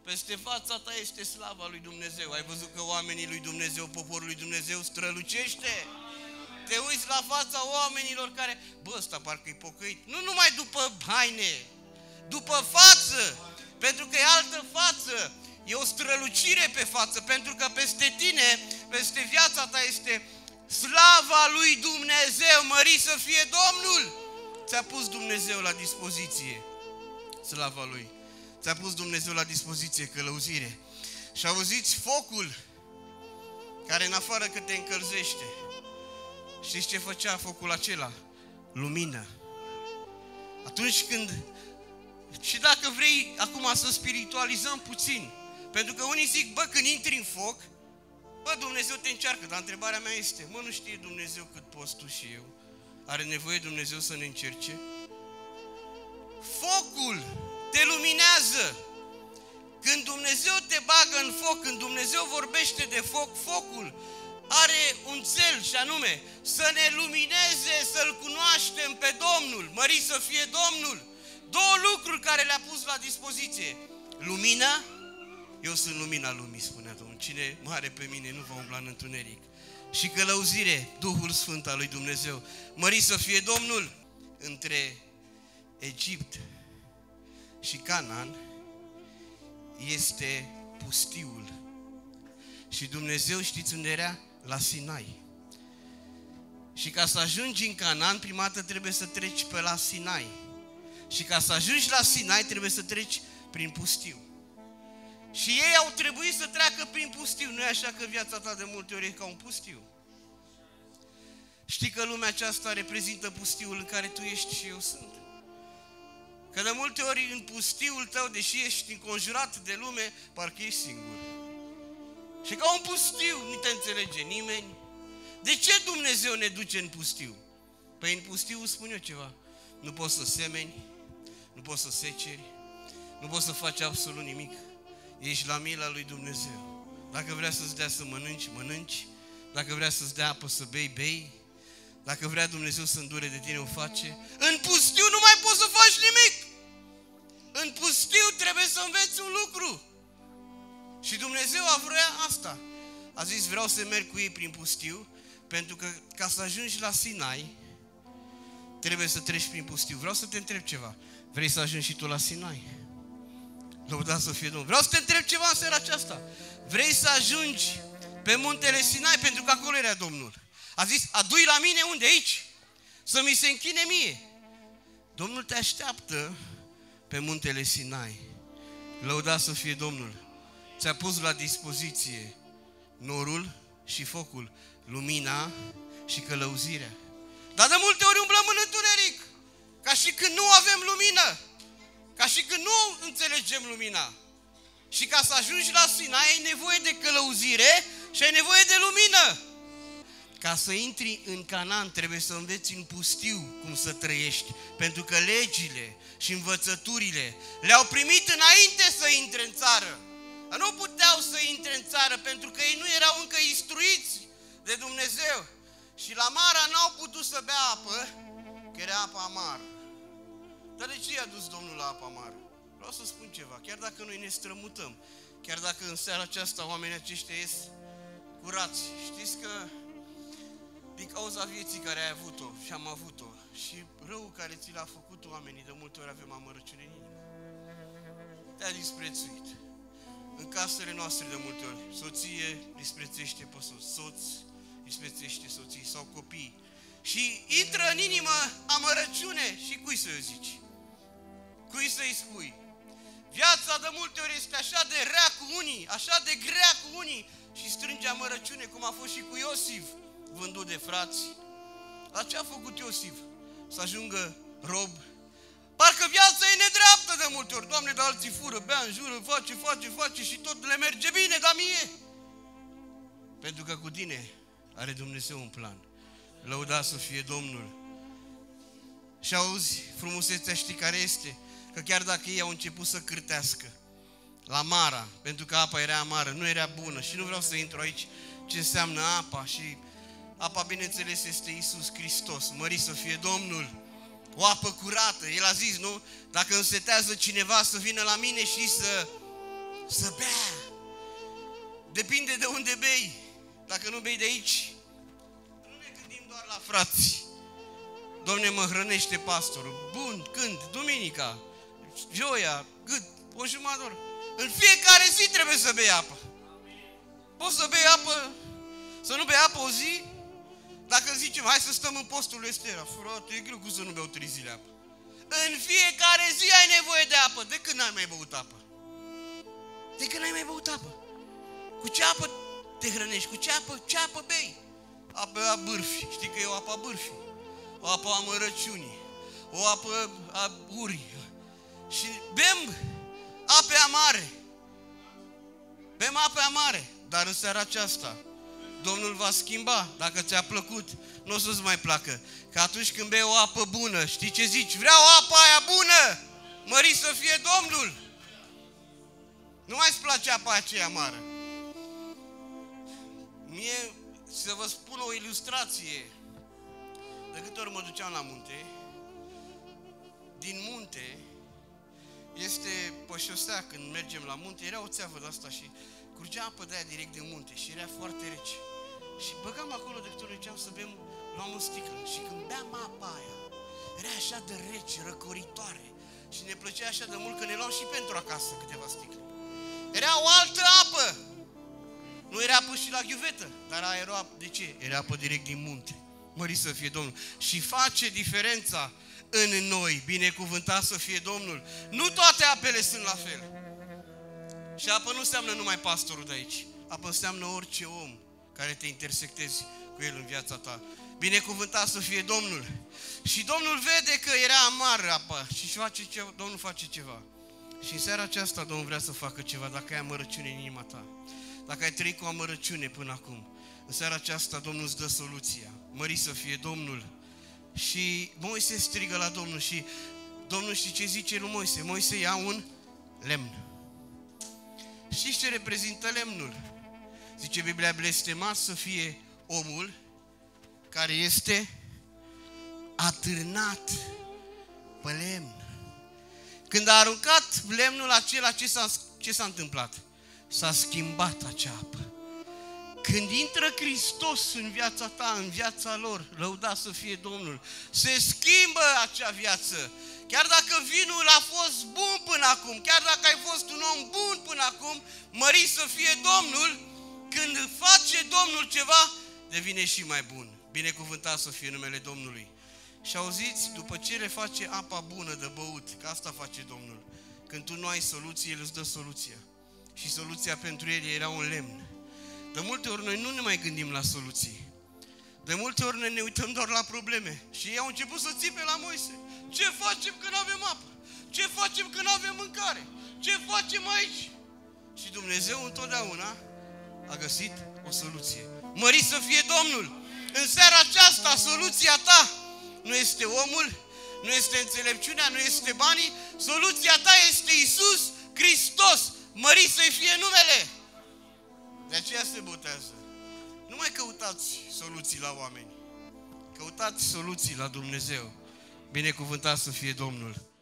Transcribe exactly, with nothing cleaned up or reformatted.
Peste fața ta este slava lui Dumnezeu. Ai văzut că oamenii lui Dumnezeu, poporul lui Dumnezeu strălucește? Te uiți la fața oamenilor care, bă, ăsta parcă-i pocăit. Nu numai după haine, după față, pentru că e altă față. E o strălucire pe față, pentru că peste tine, peste viața ta este slava lui Dumnezeu. Mărit să fie Domnul! Ți-a pus Dumnezeu la dispoziție slava lui. Ți-a pus Dumnezeu la dispoziție călăuzire. Și auziți, focul care în afară că te încălzește. Știți ce făcea focul acela? Lumină. Atunci când... Și dacă vrei acum să spiritualizăm puțin, pentru că unii zic, bă, când intri în foc, bă, Dumnezeu te încearcă, dar întrebarea mea este, mă, nu știe Dumnezeu cât poți tu și eu? Are nevoie Dumnezeu să ne încerce? Focul te luminează. Când Dumnezeu te bagă în foc, când Dumnezeu vorbește de foc, focul are un cel și anume să ne lumineze, să-L cunoaștem pe Domnul. Mărit să fie Domnul. Două lucruri care le-a pus la dispoziție. Lumina, eu sunt lumina lumii, spunea Domnul. Cine mă are pe mine nu va umbla în întuneric. Și călăuzire, Duhul Sfânt al lui Dumnezeu. Mărit să fie Domnul. Între Egipt și Canaan este pustiul. Și Dumnezeu, știți unde era? La Sinai. Și ca să ajungi în Canaan, prima dată trebuie să treci pe la Sinai. Și ca să ajungi la Sinai, trebuie să treci prin pustiu. Și ei au trebuit să treacă prin pustiu. Nu e așa că viața ta de multe ori e ca un pustiu? Știi că lumea aceasta reprezintă pustiul în care tu ești și eu sunt? Că de multe ori în pustiul tău, deși ești înconjurat de lume, parcă ești singur. Și ca un pustiu, nu te înțelege nimeni. De ce Dumnezeu ne duce în pustiu? Păi în pustiu spun eu ceva. Nu poți să semeni, nu poți să seceri, nu poți să faci absolut nimic. Ești la mila lui Dumnezeu. Dacă vrea să-ți dea să mănânci, mănânci. Dacă vrea să-ți dea apă să bei, bei. Dacă vrea Dumnezeu să îndure de tine, o face. În pustiu nu mai poți să faci nimic. În pustiu trebuie să înveți un lucru. Și Dumnezeu a vrea asta. A zis, vreau să merg cu ei prin pustiu, pentru că ca să ajungi la Sinai, trebuie să treci prin pustiu. Vreau să te întreb ceva. Vrei să ajungi și tu la Sinai? Lăudați să fie Domnul. Vreau să te întreb ceva în seara aceasta. Vrei să ajungi pe muntele Sinai? Pentru că acolo era Domnul. A zis, adu-i la mine unde? Aici. Să mi se închine mie. Domnul te așteaptă pe muntele Sinai. Lăudați să fie Domnul. Ți-a pus la dispoziție norul și focul, lumina și călăuzirea. Dar de multe ori umblăm în întuneric, ca și când nu avem lumină, ca și când nu înțelegem lumina. Și ca să ajungi la Sinai ai nevoie de călăuzire și ai nevoie de lumină. Ca să intri în Canaan trebuie să înveți în pustiu cum să trăiești, pentru că legile și învățăturile le-au primit înainte să intre în țară. Nu puteau să intre în țară pentru că ei nu erau încă instruiți de Dumnezeu. Și la Mara n-au putut să bea apă, că era apa amară. Dar de ce i-a dus Domnul la apa amară? Vreau să spun ceva, chiar dacă noi ne strămutăm, chiar dacă în seara aceasta oamenii aceștia ies curați, știți că din cauza vieții care ai avut-o și am avut-o și răul care ți l-a făcut oamenii, de multe ori avem amărăciune în inimă. Te-a disprețuit. În casele noastre de multe ori, soție disprețuiește pe soț, soț disprețuiește soții sau copii. Și intră în inimă amărăciune și cui să-i zici? Cui să-i spui? Viața de multe ori este așa de rea cu unii, așa de grea cu unii și strânge amărăciune, cum a fost și cu Iosif, vândut de frați. Dar ce a făcut Iosif? Să ajungă rob. Parcă viața e nedreaptă de multe ori. Doamne, dar alții fură, bea, înjură, face, face, face și tot le merge bine, dar mie. Pentru că cu tine are Dumnezeu un plan. Lăudat să fie Domnul. Și auzi, frumusețea știi care este? Că chiar dacă ei au început să cârtească la Mara, pentru că apa era amară, nu era bună și nu vreau să intru aici ce înseamnă apa și apa, bineînțeles, este Iisus Hristos. Mărit să fie Domnul. O apă curată. El a zis, nu? Dacă însetează cineva să vină la mine și să să bea. Depinde de unde bei. Dacă nu bei de aici, nu ne gândim doar la frați. Dom'le, mă hrănește pastorul. Bun, când? Duminica, joia, cât? O jumătate de oră. În fiecare zi trebuie să bei apă. Poți să bei apă, să nu bei apă o zi? Dacă zicem, hai să stăm în postul lui Estera, frate, e greu cum să nu beau trei zile apă. În fiecare zi ai nevoie de apă. De când n-ai mai băut apă? De când n-ai mai băut apă? Cu ce apă te hrănești? Cu ce apă? Ce apă bei? Apă a bârfii. Știi că e o apă a bârfii. O apă a amărăciunii. O apă a urii. Și bem ape amare. Bem ape amare. Dar în seara aceasta Domnul va schimba. Dacă ți-a plăcut, nu o să-ți mai placă. Că atunci când bei o apă bună, știi ce zici? Vreau apa aia bună! Mărit să fie Domnul! Nu mai-ți place apa aceea amară. Mie, să vă spun o ilustrație. De câte ori mă duceam la munte, din munte, este pe șosea, când mergem la munte, era o țeavă de asta și curgea apă de aia direct din munte și era foarte rece. Și băgam acolo de câte ori mergeam să bem, luam o sticlă și când beam apa aia, era așa de rece, răcoritoare și ne plăcea așa de mult că ne luam și pentru acasă câteva sticle. Era o altă apă! Nu era apă și la ghiuvetă, dar aia era apă. De ce? Era apă direct din munte. Mărit să fie Domnul. Și face diferența în noi. Binecuvântat să fie Domnul. Nu toate apele sunt la fel. Și apă nu înseamnă numai pastorul de aici. Apă înseamnă orice om care te intersectezi cu el în viața ta. Binecuvântat să fie Domnul. Și Domnul vede că era amară apa și face ceva, Domnul face ceva. Și în seara aceasta Domnul vrea să facă ceva. Dacă ai amărăciune în inima ta, dacă ai trăit cu amărăciune până acum, în seara aceasta Domnul îți dă soluția. Mărit să fie Domnul. Și Moise strigă la Domnul și Domnul știe ce zice lui Moise? Moise ia un lemn. Știți ce reprezintă lemnul? Zice Biblia, blestemat să fie omul care este atârnat pe lemn. Când a aruncat lemnul acela, ce s-a, ce s-a întâmplat? S-a schimbat acea apă. Când intră Hristos în viața ta, în viața lor, lăudat să fie Domnul, se schimbă acea viață. Chiar dacă vinul a fost bun până acum, chiar dacă ai fost un om bun până acum, mărit să fie Domnul, când face Domnul ceva, devine și mai bun. Binecuvântat să fie numele Domnului. Și auziți, după ce le face apa bună de băut, că asta face Domnul, când tu nu ai soluție, El îți dă soluția. Și soluția pentru El era un lemn. De multe ori noi nu ne mai gândim la soluții. De multe ori noi ne uităm doar la probleme. Și ei au început să țipe la Moise. Ce facem când nu avem apă? Ce facem când nu avem mâncare? Ce facem aici? Și Dumnezeu întotdeauna a găsit o soluție. Mărit să fie Domnul! În seara aceasta, soluția ta nu este omul, nu este înțelepciunea, nu este banii. Soluția ta este Iisus Hristos. Mărit să-i fie numele! De aceea se botează. Nu mai căutați soluții la oameni. Căutați soluții la Dumnezeu. Binecuvântat să fie Domnul.